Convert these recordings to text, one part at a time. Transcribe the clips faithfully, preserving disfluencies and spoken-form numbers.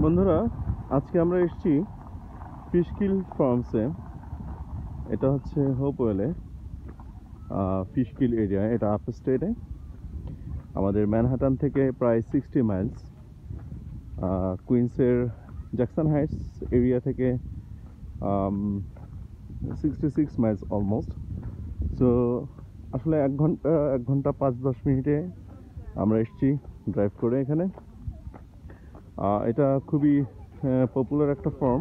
বন্ধুরা, আজকে আমরা এসেছি ফিশকিল ফার্মসে। এটা হচ্ছে হোপওয়েলে ফিশকিল এরিয়া। এটা আপ স্টেটে, আমাদের ম্যানহাটান থেকে প্রায় সিক্সটি মাইলস, কুইন্সের জ্যাকসন হাইটস এরিয়া থেকে sixty six miles almost. So আসলে এক ঘন্টা এক ঘন্টা পাঁচ দশ মিনিটে আমরা এসেছি ড্রাইভ করে এখানে। এটা খুবই পপুলার একটা ফার্ম।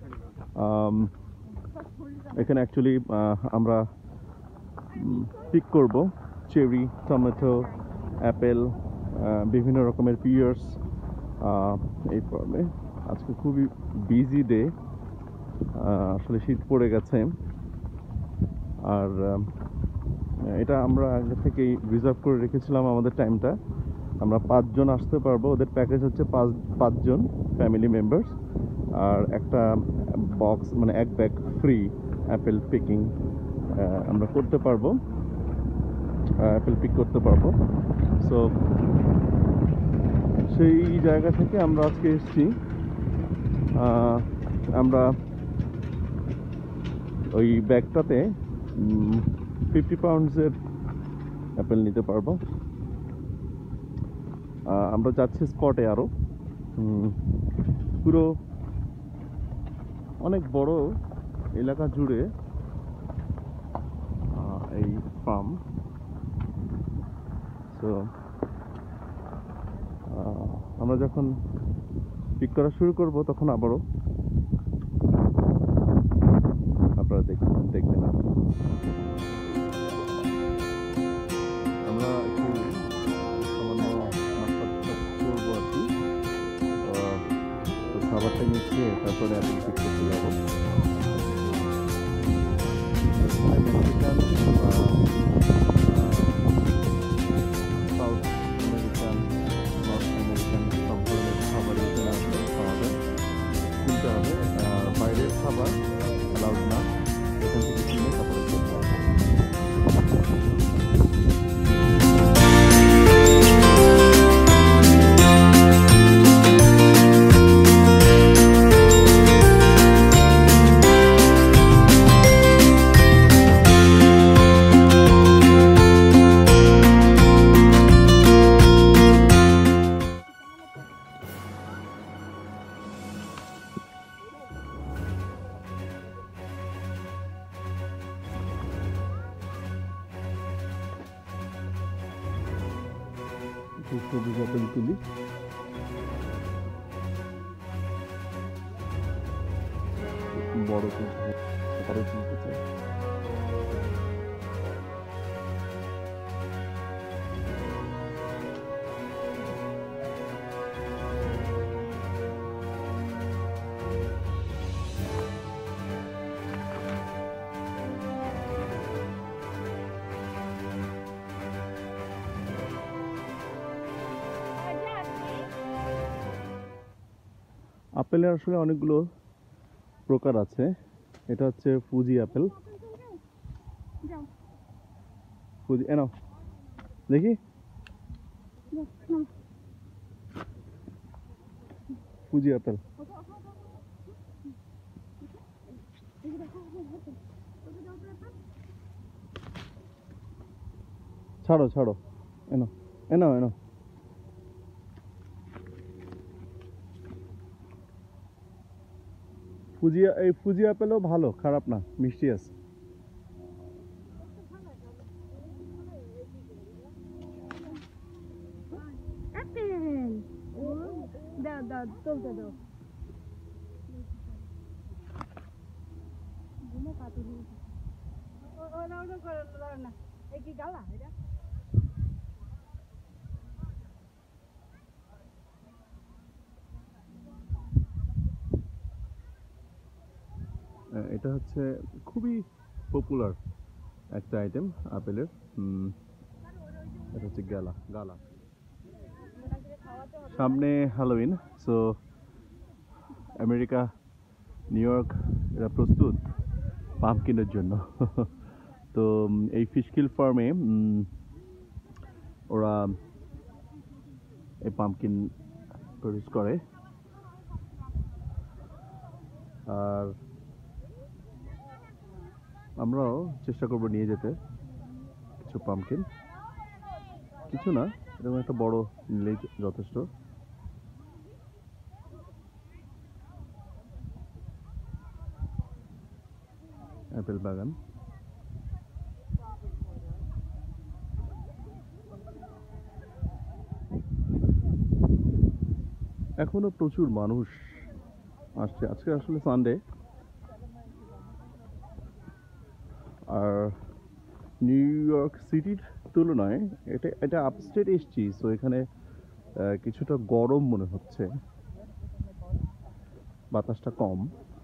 এখানে অ্যাকচুয়ালি আমরা পিক করব চেরি, টমেটো, অ্যাপেল, বিভিন্ন রকমের পিয়ার্স এই ফার্মে। আজকে খুবই বিজি ডে, আসলে শীত পড়ে গেছে। আর এটা আমরা আগে থেকেই রিজার্ভ করে রেখেছিলাম আমাদের টাইমটা। আমরা পাঁচজন আসতে পারবো। ওদের প্যাকেজ হচ্ছে পাঁচ পাঁচজন ফ্যামিলি মেম্বার্স, আর একটা বক্স মানে এক ব্যাগ ফ্রি অ্যাপেল পিকিং আমরা করতে পারবো, অ্যাপেল পিক করতে পারবো। সো সেই জায়গা থেকে আমরা আজকে এসেছি। আমরা ওই ব্যাগটাতে ফিফটি পাউন্ডসের অ্যাপেল নিতে পারবো। আমরা যাচ্ছি স্পটে। আরও পুরো অনেক বড় এলাকা জুড়ে এই ফার্ম। তো আমরা যখন পিক করা শুরু করব তখন আবারও আপনারা দেখবেন দেখবেন আর কি। আমরা একটু সামান্য নাস্তা করবো আর কি। তো খাবারটা নিচ্ছে, তারপরে আপনি পিক করতে যাবো। সাউথ আমেরিকান, নর্থ আমেরিকান সব ধরনের খাবার এখানে আসলে পাওয়া যায়। কিনতে হবে, বাইরের খাবার অ্যালাউড না। এখান থেকে কিনে তারপরে খেতে হবে। সবুজ আপেল তুলি। বড় বড় তুলতে চাই। আপেলের আসলে অনেকগুলো প্রকার আছে। এটা হচ্ছে ফুজি আপেল। ফুজি এনো দেখি, ফুজি আপেল। ছাড়ো ছাড়ো, এনো এনো এনো। ফুজি এই ফুজি আপেলও ভালো, খারাপ না, মিষ্টি আছে। এটা হচ্ছে খুবই পপুলার একটা আইটেম আপেলের। এটা হচ্ছে গালা গালা। সামনে Halloween, so America, New York এরা প্রস্তুত পাম্পকিনের জন্য। তো এই ফিশকিল ফার্মে ওরা এই পাম্পকিন প্রডিউস করে। আর আমরাও চেষ্টা করব নিয়ে যেতে কিছু পামকিন, কিছু না এরকম একটা বড় নিলেই যথেষ্ট। অ্যাপেল বাগান, এখনো প্রচুর মানুষ আসছে। আজকে আসলে সানডে, আর নিউ ইয়র্ক সিটির তুলনায় এটা এটা আপস্টেট এসছি, সো এখানে কিছুটা গরম মনে হচ্ছে, বাতাসটা কম।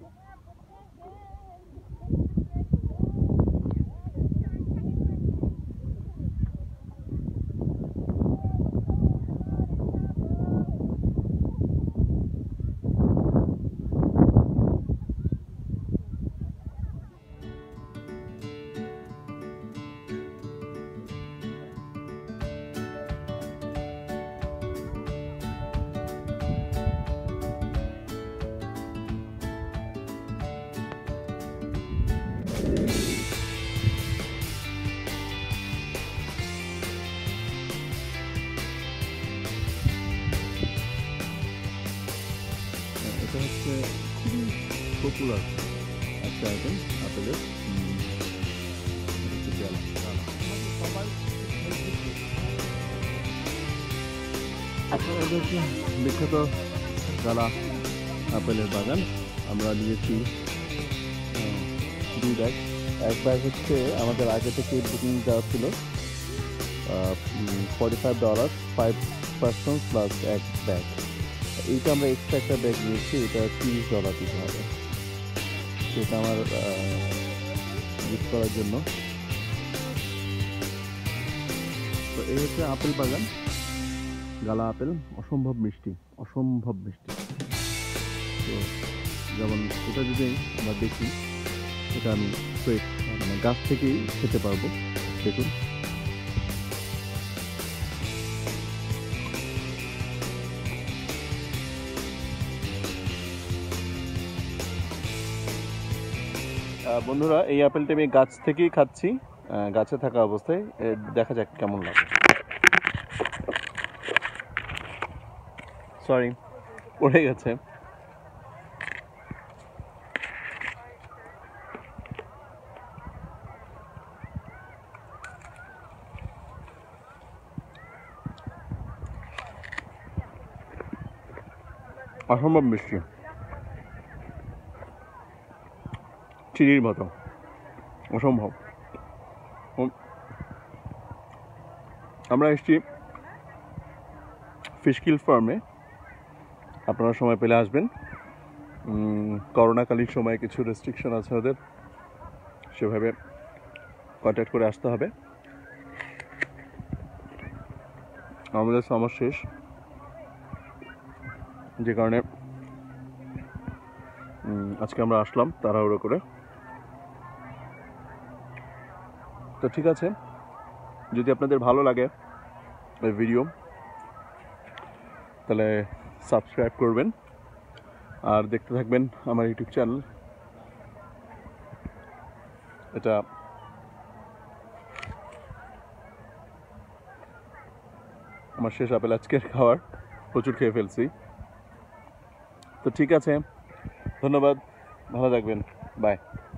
এটা হচ্ছে খুবই পপুলার একটা আইটেম আপেলের, বিখ্যাত গালা আপেলের বাগান। আমরা নিয়েছি দুই ব্যাগ। এক ব্যাগ হচ্ছে আমাদের আগে থেকে বুকিং দেওয়া ছিল forty five dollar five person plus এক ব্যাগ। এইটা আমরা এক্সট্রা একটা ব্যাগ নিয়েছি, এটা তিরিশ ডলার দিতে হবে। সেটা আমার গিফট করার জন্য। তো এই হচ্ছে আপেল বাগান, গালা আপেল, অসম্ভব মিষ্টি, অসম্ভব মিষ্টি। তো যেমন এটা যদি আমরা দেখি, এটা আমি ফ্রেশ মানে গাছ থেকেই খেতে পারবো। দেখুন, বন্ধুরা এই আপেলটা আমি গাছ থেকেই খাচ্ছি, গাছে থাকা অবস্থায়। দেখা যাক কেমন লাগে। সরি, পড়ে গেছে। অসম্ভব মিষ্টি, চিনির মতো, অসম্ভব। আমরা এসেছি ফিশকিল ফার্মে, আপনারা সময় পেলে আসবেন। করোনাকালীন সময়ে কিছু রেস্ট্রিকশন আছে ওদের, সেভাবে কন্ট্যাক্ট করে আসতে হবে। আমাদের সময় শেষ, যে কারণে আজকে আমরা আসলাম তাড়াহুড়ো করে। তো ঠিক আছে, যদি আপনাদের ভালো লাগে এই ভিডিও তাহলে সাবস্ক্রাইব করবেন আর দেখতে থাকবেন আমার ইউটিউব চ্যানেল। এটা আমার শেষ আপেল আজকের খাওয়ার, প্রচুর খেয়ে ফেলছি। তো ঠিক আছে, ধন্যবাদ, ভালো থাকবেন, বাই।